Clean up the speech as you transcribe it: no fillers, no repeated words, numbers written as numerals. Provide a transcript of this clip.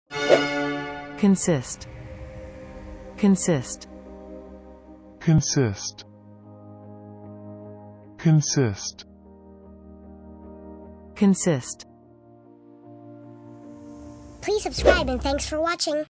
consist, consist, consist, consist, consist. Please subscribe and thanks for watching.